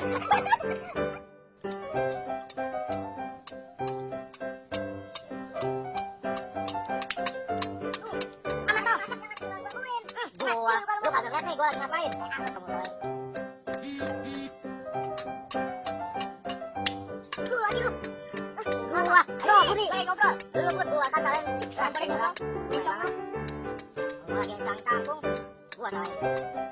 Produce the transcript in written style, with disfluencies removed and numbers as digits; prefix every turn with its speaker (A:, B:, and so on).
A: Lu kagak lihat nih gua lagi ngapain? Lu lagi lu. Gua, ayo Budi, ngobrol. Dulu gua kan kalian samperin ngobrol. Gua lagi sang kampung. Gua salahin.